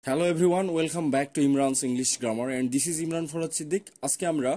Hello everyone, welcome back to Imran's English Grammar and this is Imran Farhad Siddiq. আজকে আমরা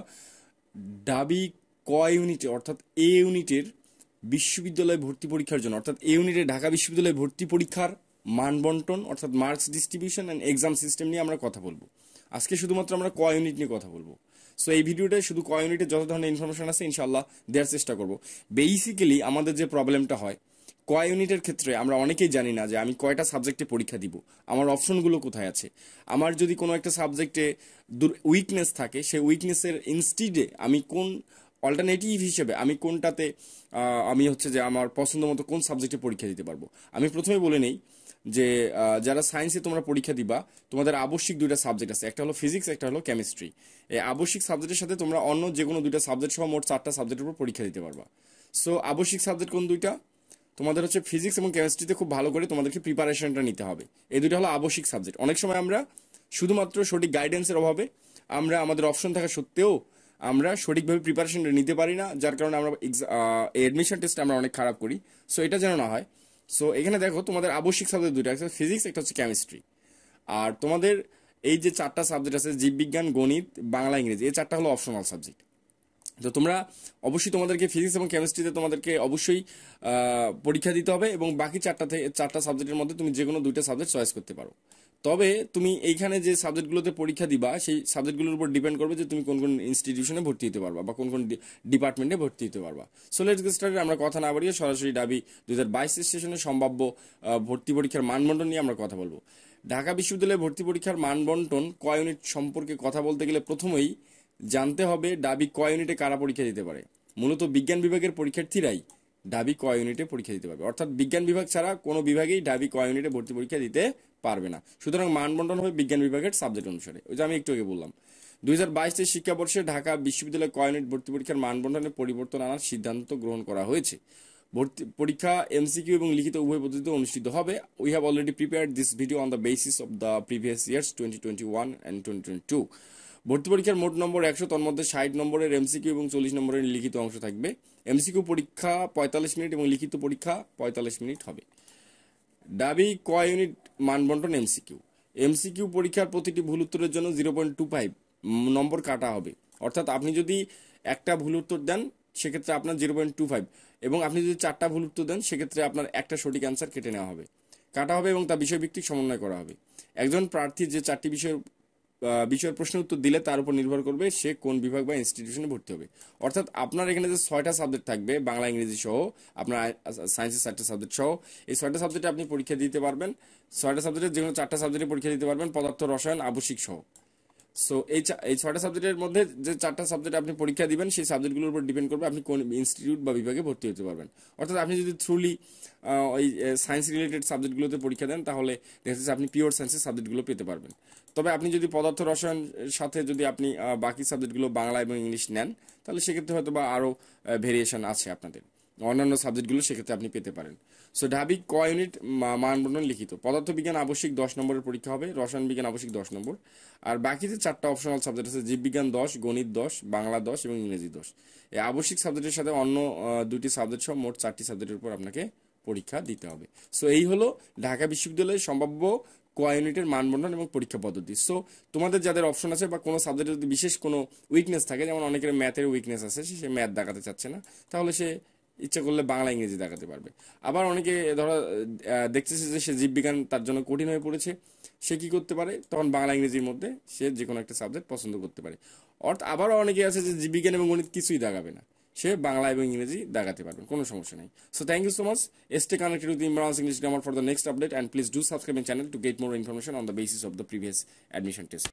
ডাবি ক ইউনিটে অর্থাৎ এ ইউনিটের বিশ্ববিদ্যালয় ভর্তি পরীক্ষার জন্য অর্থাৎ এ ইউনিটে ঢাকা বিশ্ববিদ্যালয় ভর্তি পরীক্ষার মান বন্টন অর্থাৎ marks distribution and exam system নিয়ে আমরা কথা বলবো। আজকে শুধুমাত্র আমরা ক ইউনিট নিয়ে কথা বলবো। সো এই ভিডিওতে শুধু ক ইউনিটে যত ধরনের ইনফরমেশন আছে ইনশাআল্লাহ দেওয়ার চেষ্টা করব। বেসিক্যালি আমাদের যে প্রবলেমটা হয় ক ইউনিটের ক্ষেত্রে আমরা অনেকেই জানি না যে আমি কয়টা সাবজেক্টে পরীক্ষা দিব, আমার অপশনগুলো কোথায় আছে। আমার যদি কোনো একটা সাবজেক্টে উইকনেস থাকে সেই উইকনেসের ইনস্টিডে আমি কোন অল্টারনেটিভ হিসেবে আমি কোনটাতে আমি হচ্ছে যে আমার পছন্দ মতো কোন সাবজেক্টে পরীক্ষা দিতে পারবো। আমি প্রথমে বলে নেই যে যারা সায়েন্সে তোমরা পরীক্ষা দিবা তোমাদের আবশ্যিক দুইটা সাবজেক্ট আছে, একটা হলো ফিজিক্স, একটা হলো কেমিস্ট্রি। এই আবশ্যিক সাবজেক্টের সাথে তোমরা অন্য যে কোনো দুইটা সাবজেক্ট সহ মোট 4টা সাবজেক্টের উপর পরীক্ষা দিতে পারবা। সো আবশ্যিক সাবজেক্ট কোন দুইটা? তোমাদের হচ্ছে ফিজিক্স এবং কেমিস্ট্রিতে খুব ভালো করে তোমাদেরকে প্রিপারেশনটা নিতে হবে। এই দুটো হলো আবশ্যিক সাবজেক্ট। অনেক সময় আমরা শুধুমাত্র সঠিক গাইডেন্সের অভাবে আমরা আমাদের অপশন থাকা সত্ত্বেও আমরা সঠিকভাবে প্রিপারেশনটা নিতে পারি না, যার কারণে আমরা এডমিশন টেস্টে আমরা অনেক খারাপ করি। সো এটা যেন না হয়। সো এখানে দেখো তোমাদের আবশ্যিক সাবজেক্ট দুটো, একটা ফিজিক্স, একটা হচ্ছে কেমিস্ট্রি। আর তোমাদের এই যে 4টা সাবজেক্ট আছে জীববিজ্ঞান, গণিত, বাংলা, ইংরেজি, এই 4টা হলো অপশনাল সাবজেক্ট। তো তোমরা অবশ্যই তোমাদেরকে ফিজিক্স এবং কেমিস্ট্রিতে তোমাদেরকে অবশ্যই পরীক্ষা দিতে হবে এবং বাকি 4টা সাবজেক্টের মধ্যে তুমি যে কোনো 2টা সাবজেক্ট চয়েস করতে পারো। তবে তুমি এইখানে যে সাবজেক্টগুলোতে পরীক্ষা দিবা সেই সাবজেক্টগুলোর উপর ডিপেন্ড করবে যে তুমি কোন কোন ইনস্টিটিউশনে ভর্তি হতে পারবা বা কোন কোন ডিপার্টমেন্টে ভর্তি হতে পারবা। So let's get started. আমরা কথা না বাড়িয়ে সরাসরি ডাবি 2022 সেশনে সম্ভাব্য ভর্তি পরীক্ষার মানবন্টন নিয়ে আমরা কথা বলবো। ঢাকা বিশ্ববিদ্যালয়ে ভর্তি পরীক্ষার মানবন্টন ক ইউনিট সম্পর্কে কথা বলতে গেলে প্রথমেই জানতে হবে ডাবি ক ইউনিটে কারা পরীক্ষা দিতে পারে। মূলত বিজ্ঞান বিভাগের পরীক্ষার্থীরাই ডাবি ক ইউনিটে পরীক্ষা দিতে পারবে, অর্থাৎ বিজ্ঞান বিভাগ ছাড়া কোনো বিভাগেই ডাবি ক ইউনিটে ভর্তি পরীক্ষা দিতে পারবে না। সুতরাং মানবন্টন হবে বিজ্ঞান বিভাগের সাবজেক্ট অনুসারে। ওই যে আমি একটু আগে বললাম 2022 শিক্ষাবর্ষে ঢাকা বিশ্ববিদ্যালয় ক ইউনিট ভর্তি পরীক্ষার মানবন্টনে পরিবর্তন আনার সিদ্ধান্ত গ্রহণ করা হয়েছে। ভর্তি পরীক্ষা এমসিকিউ এবং লিখিত উভয় পদ্ধতিতে অনুষ্ঠিত হবে। We have already prepared this video on the basis of the previous years 2021 and 2022। ভর্তি পরীক্ষার মোট নম্বর 100, তন্মধ্যে মধ্যে 60 নম্বরের এমসিকিউ এবং 40 নম্বরের লিখিত অংশ থাকবে। এমসিকিউ পরীক্ষা 45 মিনিট এবং লিখিত পরীক্ষা 45 মিনিট হবে। ডাবি ক ইউনিট মানবন্টন এমসিকিউ। এমসিকিউ পরীক্ষার প্রতিটি ভুল উত্তরের জন্য 0.25 নম্বর কাটা হবে, অর্থাৎ আপনি যদি একটা ভুল উত্তর দেন সেক্ষেত্রে আপনার 0.25 এবং আপনি যদি 4টা ভুল উত্তর দেন সেক্ষেত্রে আপনার একটা সঠিক অ্যান্সার কেটে নেওয়া হবে, কাটা হবে এবং তা বিষয়ভিত্তিক সমন্বয় করা হবে। একজন প্রার্থী যে 4টি বিষয়ের প্রশ্নের উত্তর দিলে তার উপর নির্ভর করবে সে কোন বিভাগ বা ইনস্টিটিউশনে ভর্তি হবে। অর্থাৎ আপনার এখানে যে 6টা সাবজেক্ট থাকবে বাংলা, ইংরেজি সহ, আপনার সায়েন্সের 4টা সাবজেক্ট সহ, এই 6টা সাবজেক্টে আপনি পরীক্ষা দিতে পারবেন। 6টা সাবজেক্টের যে কোনো 4টা সাবজেক্টে পরীক্ষা দিতে পারবেন, পদার্থ, রসায়ন, আবশ্যিক সহ। সো এই 6টা সাবজেক্টের মধ্যে যে 4টা সাবজেক্ট আপনি পরীক্ষা দিবেন সেই সাবজেক্টগুলোর উপর ডিপেন্ড করবে আপনি কোন ইনস্টিটিউট বা বিভাগে ভর্তি হতে পারবেন। অর্থাৎ আপনি যদি থ্রুলি ওই সায়েন্স রিলেটেড সাবজেক্টগুলোতে পরীক্ষা দেন তাহলে দেখা যাচ্ছে আপনি পিওর সায়েন্সের সাবজেক্টগুলো পেতে পারবেন। তবে আপনি যদি পদার্থ রসায়নের সাথে যদি আপনি বাকি সাবজেক্টগুলো বাংলা এবং ইংলিশ নেন তাহলে সেক্ষেত্রে হয়তো বা আরও ভেরিয়েশন আছে আপনাদের অন্যান্য সাবজেক্টগুলো সেক্ষেত্রে আপনি পেতে পারেন। সো ঢাবি ক ইউনিট মানবন্টন লিখিত। পদার্থ বিজ্ঞান আবশ্যিক 10 নম্বরের পরীক্ষা হবে, রসায়ন বিজ্ঞান আবশ্যিক 10 নম্বর, আর বাকি যে 4টা অপশনাল সাবজেক্ট আছে জীববিজ্ঞান 10, গণিত 10, বাংলা 10 এবং ইংরেজি 10। এই আবশ্যিক সাবজেক্টের সাথে অন্য 2টি সাবজেক্ট সহ মোট 4টি সাবজেক্টের উপর আপনাকে পরীক্ষা দিতে হবে। সো এই হলো ঢাকা বিশ্ববিদ্যালয়ের সম্ভাব্য ক ইউনিটের মানবন্টন এবং পরীক্ষা পদ্ধতি। সো তোমাদের যাদের অপশন আছে বা কোনো সাবজেক্টে যদি বিশেষ কোনো উইকনেস থাকে, যেমন অনেকের ম্যাথের উইকনেস আছে, সে ম্যাথ দেখাতে চাচ্ছে না, তাহলে সে ইচ্ছা করলে বাংলা, ইংরেজি দেখাতে পারবে। আবার অনেকে ধরো দেখতেছে যে সে জীববিজ্ঞান তার জন্য কঠিন হয়ে পড়েছে, সে কি করতে পারে তখন বাংলা ইংরেজির মধ্যে সে যে কোনো একটা সাবজেক্ট পছন্দ করতে পারে। অর্থাৎ আবারও অনেকে আছে যে জীববিজ্ঞান এবং গণিত কিছুই দেখাবে না, সে বাংলা এবং ইংরেজি দেখাতে পারবে, কোনো সমস্যা নেই। So thank you so much. Stay connected with Imran's English Grammar for the next update and please do subscribe my channel to get more information on the basis of the previous admission test.